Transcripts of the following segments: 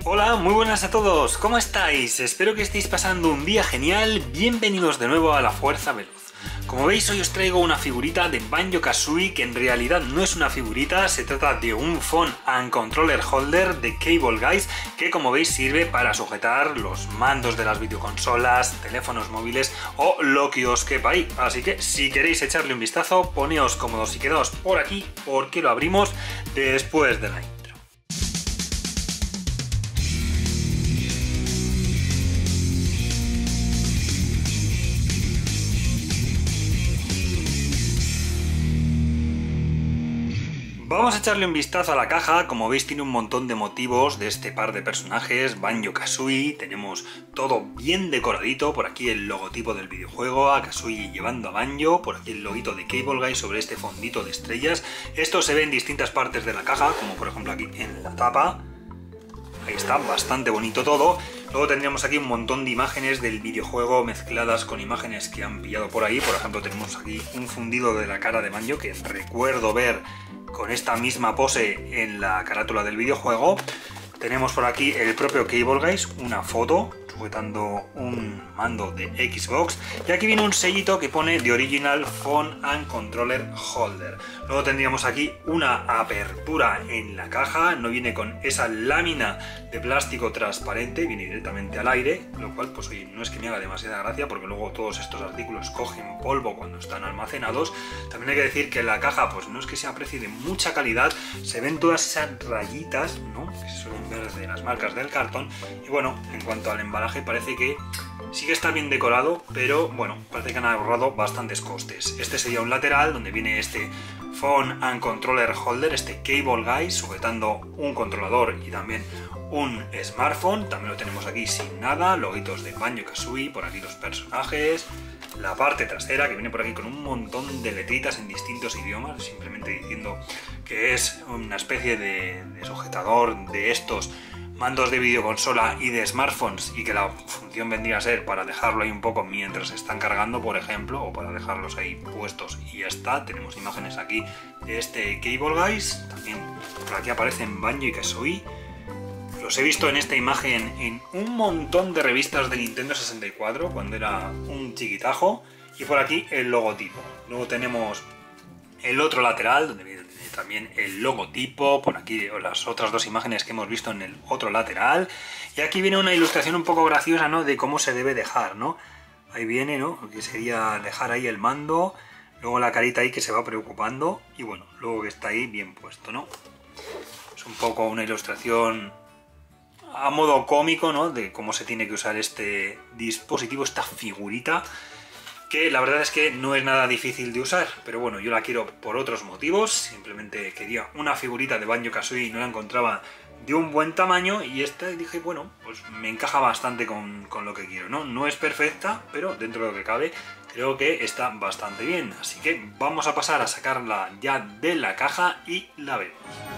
Hola, muy buenas a todos, ¿cómo estáis? Espero que estéis pasando un día genial, bienvenidos de nuevo a La Fuerza Veloz. Como veis, hoy os traigo una figurita de Banjo-Kazooie que en realidad no es una figurita, se trata de un Phone and Controller Holder de Cable Guys que, como veis, sirve para sujetar los mandos de las videoconsolas, teléfonos móviles o lo que os quepa ahí. Así que si queréis echarle un vistazo, poneos cómodos y quedaos por aquí porque lo abrimos después de la intro. Vamos a echarle un vistazo a la caja. Como veis, tiene un montón de motivos de este par de personajes, Banjo-Kazooie. Tenemos todo bien decoradito, por aquí el logotipo del videojuego, a Kazooie llevando a Banjo, por aquí el loguito de Cable Guys sobre este fondito de estrellas. Esto se ve en distintas partes de la caja, como por ejemplo aquí en la tapa. Ahí está, bastante bonito todo. Luego tendríamos aquí un montón de imágenes del videojuego mezcladas con imágenes que han pillado por ahí. Por ejemplo, tenemos aquí un fundido de la cara de Banjo que recuerdo ver con esta misma pose en la carátula del videojuego. Tenemos por aquí el propio Cable Guys, una foto sujetando un mando de Xbox, y aquí viene un sellito que pone The Original Phone and Controller Holder. Luego tendríamos aquí una apertura en la caja, no viene con esa lámina de plástico transparente, viene directamente al aire, lo cual pues oye, no es que me haga demasiada gracia porque luego todos estos artículos cogen polvo cuando están almacenados. También hay que decir que la caja pues no es que se aprecie de mucha calidad, se ven todas esas rayitas, ¿no?, que se suelen ver de las marcas del cartón. Y bueno, en cuanto al embalaje, parece que sí que está bien decorado, pero bueno, parece que han ahorrado bastantes costes. Este sería un lateral donde viene este Phone and Controller Holder, este Cable Guy sujetando un controlador y también un smartphone. También lo tenemos aquí sin nada, loguitos de Banjo-Kazooie, por aquí los personajes. La parte trasera que viene por aquí con un montón de letritas en distintos idiomas, simplemente diciendo que es una especie de sujetador de estos mandos de videoconsola y de smartphones, y que la función vendría a ser para dejarlo ahí un poco mientras se están cargando, por ejemplo, o para dejarlos ahí puestos y ya está. Tenemos imágenes aquí de este Cable Guys, también por aquí aparecen Banjo y Kazooie. Los he visto en esta imagen en un montón de revistas de Nintendo 64 cuando era un chiquitajo, y por aquí el logotipo. Luego tenemos el otro lateral donde viene también el logotipo, por aquí las otras dos imágenes que hemos visto en el otro lateral, y aquí viene una ilustración un poco graciosa, ¿no?, de cómo se debe dejar, ¿no? Ahí viene, ¿no?, que sería dejar ahí el mando, luego la carita ahí que se va preocupando, y bueno, luego que está ahí bien puesto, ¿no? Es un poco una ilustración a modo cómico, ¿no?, de cómo se tiene que usar este dispositivo, esta figurita, que la verdad es que no es nada difícil de usar, pero bueno, yo la quiero por otros motivos. Simplemente quería una figurita de Banjo-Kazooie y no la encontraba de un buen tamaño, y esta dije, bueno, pues me encaja bastante con lo que quiero, ¿no? No es perfecta, pero dentro de lo que cabe creo que está bastante bien, así que vamos a pasar a sacarla ya de la caja y la vemos.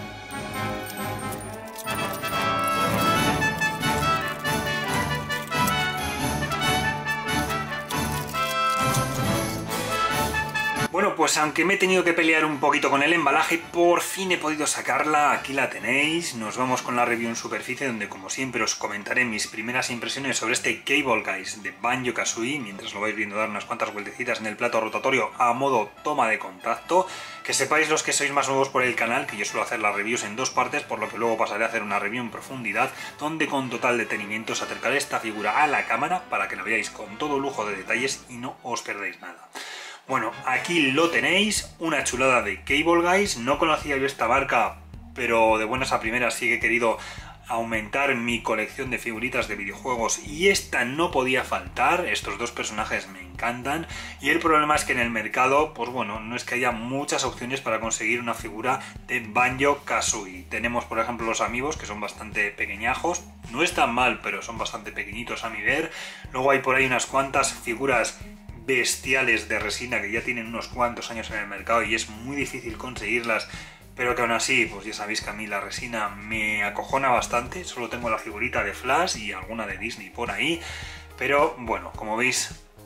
Bueno, pues aunque me he tenido que pelear un poquito con el embalaje, por fin he podido sacarla. Aquí la tenéis. Nos vamos con la review en superficie, donde como siempre os comentaré mis primeras impresiones sobre este Cable Guys de Banjo-Kazooie, mientras lo vais viendo dar unas cuantas vueltecitas en el plato rotatorio a modo toma de contacto. Que sepáis, los que sois más nuevos por el canal, que yo suelo hacer las reviews en dos partes, por lo que luego pasaré a hacer una review en profundidad, donde con total detenimiento os acercaré esta figura a la cámara para que la veáis con todo lujo de detalles y no os perdáis nada. Bueno, aquí lo tenéis, una chulada de Cable Guys. No conocía yo esta marca, pero de buenas a primeras sí que he querido aumentar mi colección de figuritas de videojuegos, y esta no podía faltar. Estos dos personajes me encantan, y el problema es que en el mercado, pues bueno, no es que haya muchas opciones para conseguir una figura de Banjo-Kazooie. Tenemos por ejemplo los amigos, que son bastante pequeñajos, no están mal, pero son bastante pequeñitos a mi ver. Luego hay por ahí unas cuantas figuras bestiales de resina que ya tienen unos cuantos años en el mercado y es muy difícil conseguirlas, pero que aún así, pues ya sabéis que a mí la resina me acojona bastante. Solo tengo la figurita de Flash y alguna de Disney por ahí, pero bueno, como veis,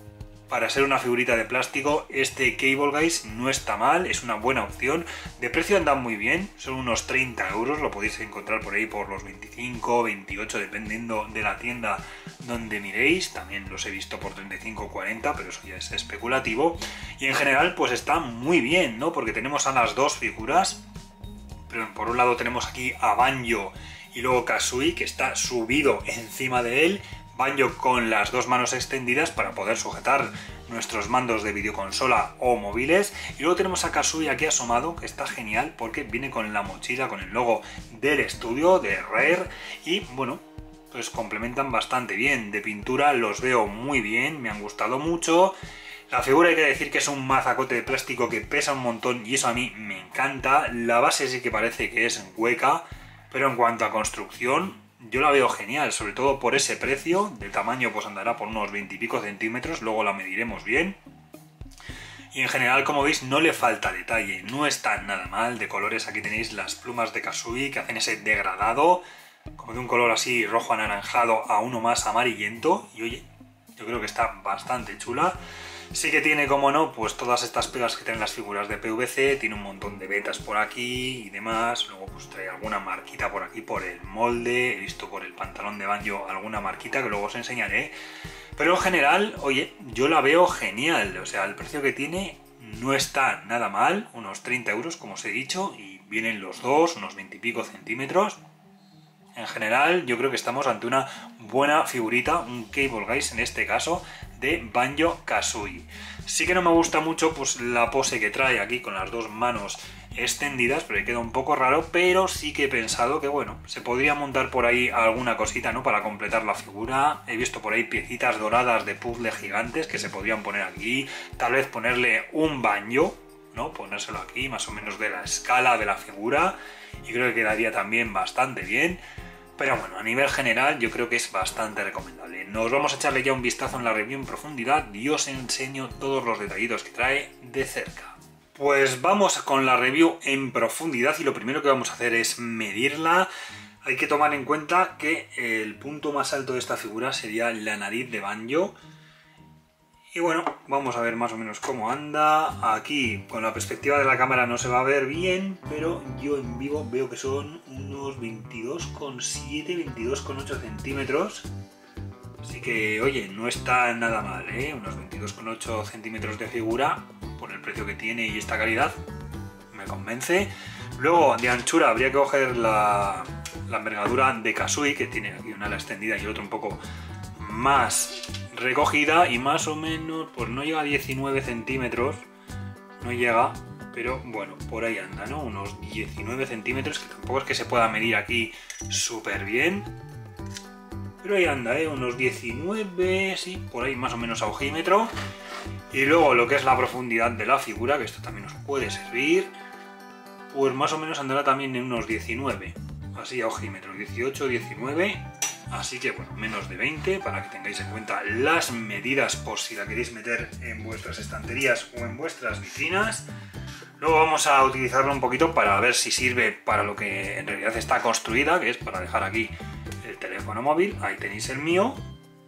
para ser una figurita de plástico, este Cable Guys no está mal, es una buena opción. De precio andan muy bien, son unos 30 euros, lo podéis encontrar por ahí por los 25, 28, dependiendo de la tienda donde miréis. También los he visto por 35, 40, pero eso ya es especulativo. Y en general pues está muy bien, ¿no? Porque tenemos a las dos figuras, pero por un lado tenemos aquí a Banjo y luego Kazooie, que está subido encima de él. Banjo con las dos manos extendidas para poder sujetar nuestros mandos de videoconsola o móviles. Y luego tenemos a Kazooie aquí asomado, que está genial porque viene con la mochila, con el logo del estudio, de Rare. Y bueno, pues complementan bastante bien. De pintura los veo muy bien, me han gustado mucho. La figura hay que decir que es un mazacote de plástico que pesa un montón y eso a mí me encanta. La base sí que parece que es hueca, pero en cuanto a construcción yo la veo genial, sobre todo por ese precio. De tamaño pues andará por unos 20 y pico centímetros, luego la mediremos bien. Y en general, como veis, no le falta detalle, no está nada mal. De colores aquí tenéis las plumas de Kazooie que hacen ese degradado, como de un color así rojo anaranjado a uno más amarillento. Y oye, yo creo que está bastante chula. Sí que tiene, como no, pues todas estas pegas que tienen las figuras de PVC, tiene un montón de vetas por aquí y demás. Luego pues trae alguna marquita por aquí por el molde, he visto por el pantalón de Banjo alguna marquita que luego os enseñaré. Pero en general, oye, yo la veo genial, o sea, el precio que tiene no está nada mal, unos 30 euros como os he dicho, y vienen los dos, unos 20 y pico centímetros. En general, yo creo que estamos ante una buena figurita, un Cable Guys en este caso, de Banjo-Kazooie. Sí que no me gusta mucho pues la pose que trae aquí con las dos manos extendidas, pero queda un poco raro, pero sí que he pensado que bueno, se podría montar por ahí alguna cosita, ¿no? Para completar la figura. He visto por ahí piecitas doradas de puzzle gigantes que se podrían poner aquí, tal vez ponerle un Banjo, ¿no? Ponérselo aquí, más o menos de la escala de la figura, y creo que quedaría también bastante bien. Pero bueno, a nivel general yo creo que es bastante recomendable. Nos vamos a echarle ya un vistazo en la review en profundidad y os enseño todos los detallitos que trae de cerca. Pues vamos con la review en profundidad y lo primero que vamos a hacer es medirla. Hay que tomar en cuenta que el punto más alto de esta figura sería la nariz de Banjo. Y bueno, vamos a ver más o menos cómo anda. Aquí con la perspectiva de la cámara no se va a ver bien, pero yo en vivo veo que son unos 22,7, 22,8 centímetros. Así que, oye, no está nada mal, ¿eh? Unos 22,8 centímetros de figura, por el precio que tiene y esta calidad, me convence. Luego, de anchura, habría que coger la envergadura de Kazooie, que tiene aquí una ala extendida y el otro un poco más recogida, y más o menos, pues no llega a 19 centímetros, no llega, pero bueno, por ahí anda, ¿no? Unos 19 centímetros, que tampoco es que se pueda medir aquí súper bien, pero ahí anda, ¿eh? Unos 19, sí, por ahí más o menos a ojímetro. Y luego lo que es la profundidad de la figura, que esto también os puede servir, pues más o menos andará también en unos 19, así a ojímetro, 18, 19... Así que bueno, menos de 20 para que tengáis en cuenta las medidas por si la queréis meter en vuestras estanterías o en vuestras vitrinas. Luego vamos a utilizarlo un poquito para ver si sirve para lo que en realidad está construida, que es para dejar aquí el teléfono móvil. Ahí tenéis el mío.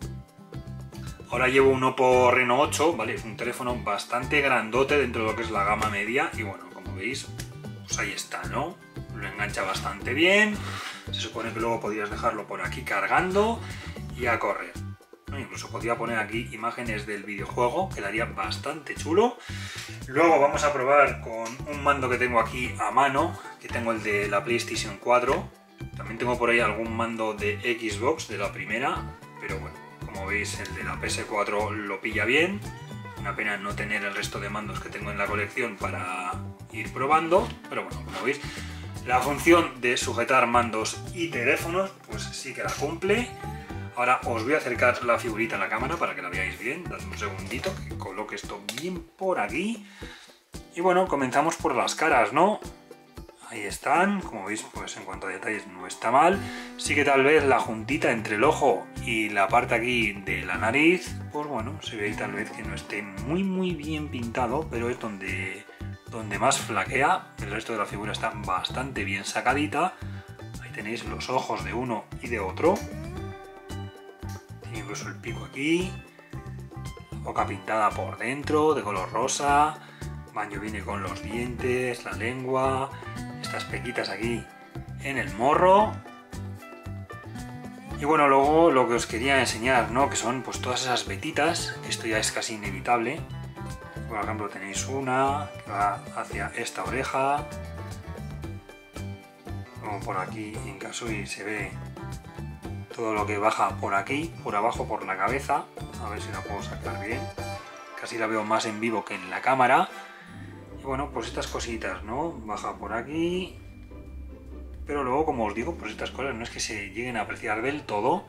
Ahora llevo un Oppo Reno 8, ¿vale? Es un teléfono bastante grandote dentro de lo que es la gama media y bueno, como veis, pues ahí está, ¿no? Lo engancha bastante bien. Se supone que luego podrías dejarlo por aquí cargando y a correr. Incluso podría poner aquí imágenes del videojuego, quedaría bastante chulo. Luego vamos a probar con un mando que tengo aquí a mano, que tengo el de la PlayStation 4. También tengo por ahí algún mando de Xbox de la primera, pero bueno, como veis el de la PS4 lo pilla bien. Una pena no tener el resto de mandos que tengo en la colección para ir probando, pero bueno, como veis, la función de sujetar mandos y teléfonos, pues sí que la cumple. Ahora os voy a acercar la figurita a la cámara para que la veáis bien. Dad un segundito que coloque esto bien por aquí. Y bueno, comenzamos por las caras, ¿no? Ahí están, como veis, pues en cuanto a detalles no está mal. Sí que tal vez la juntita entre el ojo y la parte aquí de la nariz, pues bueno, se ve tal vez que no esté muy bien pintado, pero es donde más flaquea. El resto de la figura está bastante bien sacadita. Ahí tenéis los ojos de uno y de otro. Tiene incluso el pico aquí. boca pintada por dentro, de color rosa. Banjo viene con los dientes, la lengua, estas pequitas aquí en el morro. Y bueno, luego lo que os quería enseñar, ¿no? Que son pues todas esas vetitas, que esto ya es casi inevitable. Por ejemplo, tenéis una que va hacia esta oreja. Como por aquí en Kasui se ve todo lo que baja por aquí, por abajo, por la cabeza. A ver si la puedo sacar bien. Casi la veo más en vivo que en la cámara. Y bueno, pues estas cositas, ¿no? Baja por aquí. Pero luego, como os digo, pues estas cosas no es que se lleguen a apreciar del todo.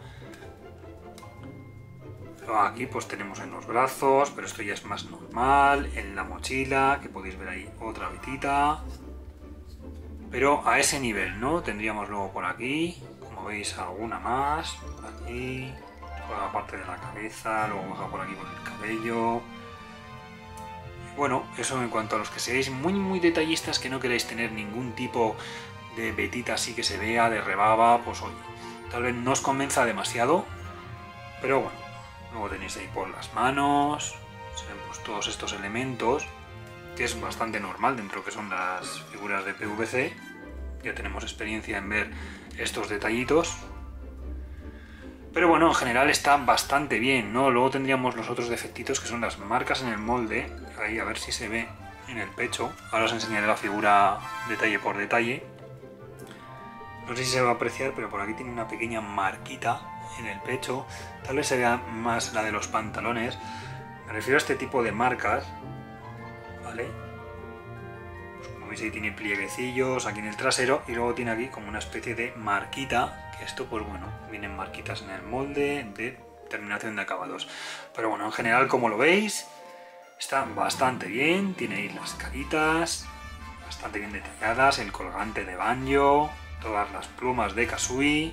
Luego aquí pues tenemos en los brazos, pero esto ya es más normal. En la mochila, que podéis ver ahí otra vetita. Pero a ese nivel, ¿no? Tendríamos luego por aquí, como veis, alguna más. Por aquí, toda la parte de la cabeza, luego baja por aquí por el cabello. Bueno, eso en cuanto a los que seáis muy detallistas, que no queráis tener ningún tipo de vetita así que se vea, de rebaba, pues oye, tal vez no os convenza demasiado, pero bueno, luego tenéis ahí por las manos, se ven pues todos estos elementos, que es bastante normal dentro que son las figuras de PVC, ya tenemos experiencia en ver estos detallitos, pero bueno, en general está bastante bien, ¿no? Luego tendríamos los otros defectitos que son las marcas en el molde, ahí a ver si se ve en el pecho, ahora os enseñaré la figura detalle por detalle. No sé si se va a apreciar, pero por aquí tiene una pequeña marquita en el pecho. Tal vez se vea más la de los pantalones. Me refiero a este tipo de marcas, ¿vale? Pues como veis ahí tiene plieguecillos aquí en el trasero y luego tiene aquí como una especie de marquita, que esto pues bueno, vienen marquitas en el molde de terminación de acabados. Pero bueno, en general como lo veis, está bastante bien. Tiene ahí las caritas, bastante bien detalladas, el colgante de Banjo, todas las plumas de Kasui.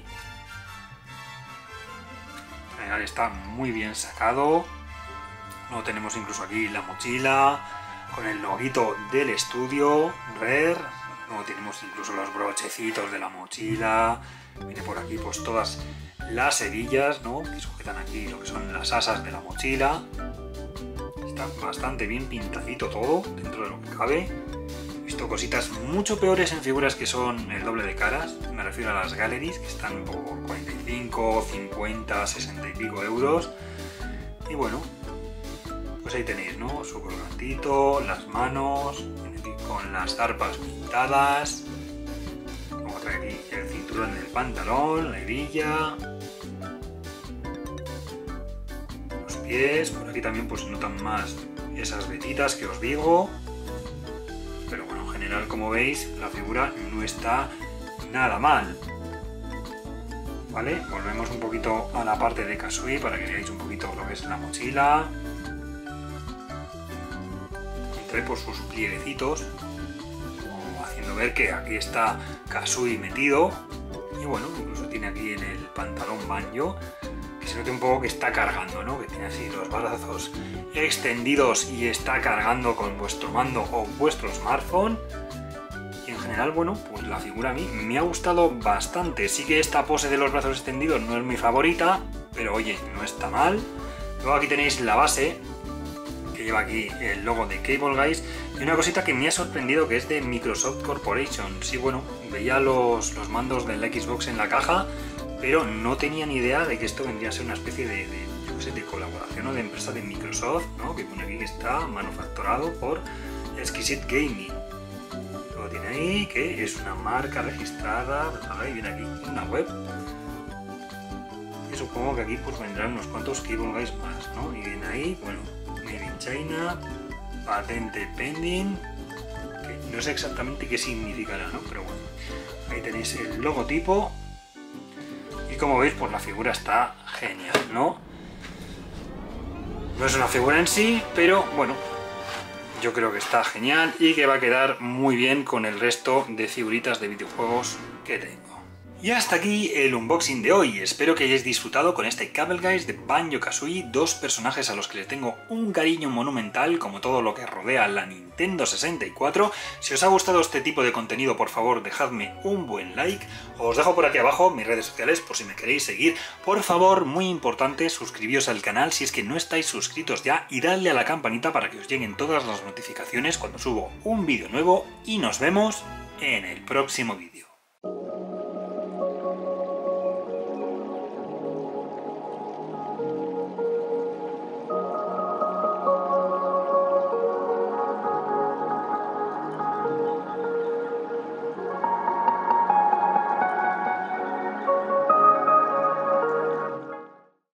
En general está muy bien sacado. Luego tenemos incluso aquí la mochila con el loguito del estudio Rare. Luego tenemos incluso los brochecitos de la mochila. Viene por aquí pues todas las hebillas, ¿no? Que sujetan aquí lo que son las asas de la mochila. Está bastante bien pintadito todo dentro de lo que cabe. He visto cositas mucho peores en figuras que son el doble de caras, me refiero a las galleries, que están por 45, 50, 60 y pico euros. Y bueno, pues ahí tenéis, ¿no? Su colgantito, las manos, con las zarpas pintadas. Luego trae aquí el cinturón del pantalón, la hebilla. Los pies, por aquí también pues se notan más esas vetitas que os digo. Pero bueno, en general, como veis, la figura no está nada mal. ¿Vale? Volvemos un poquito a la parte de Kasui para que veáis un poquito lo que es la mochila. Y trae por sus plieguecitos, como haciendo ver que aquí está Kasui metido. Y bueno, incluso tiene aquí en el pantalón Banjo, que se note un poco que está cargando, ¿no? Que tiene así los brazos extendidos y está cargando con vuestro mando o vuestro smartphone. Y en general, bueno, pues la figura a mí me ha gustado bastante. Sí que esta pose de los brazos extendidos no es mi favorita, pero oye, no está mal. Luego aquí tenéis la base, que lleva aquí el logo de Cable Guys, y una cosita que me ha sorprendido, que es de Microsoft Corporation. Sí, bueno, veía los mandos del Xbox en la caja, pero no tenía ni idea de que esto vendría a ser una especie de colaboración o de empresa de Microsoft, ¿no? Que pone aquí que está manufacturado por Exquisite Gaming. Luego tiene ahí que es una marca registrada, y viene aquí una web. Y supongo que aquí pues vendrán unos cuantos Cable Guys más, ¿no? Y viene ahí, bueno, Made in China, patente pending, que no sé exactamente qué significará, ¿no? Pero bueno, ahí tenéis el logotipo. Y como veis, pues la figura está genial, ¿no? No es una figura en sí, pero bueno, yo creo que está genial y que va a quedar muy bien con el resto de figuritas de videojuegos que tengo. Y hasta aquí el unboxing de hoy. Espero que hayáis disfrutado con este Cable Guys de Banjo-Kazooie, dos personajes a los que les tengo un cariño monumental, como todo lo que rodea la Nintendo 64. Si os ha gustado este tipo de contenido, por favor, dejadme un buen like. Os dejo por aquí abajo mis redes sociales por si me queréis seguir. Por favor, muy importante, suscribíos al canal si es que no estáis suscritos ya y dadle a la campanita para que os lleguen todas las notificaciones cuando subo un vídeo nuevo, y nos vemos en el próximo vídeo.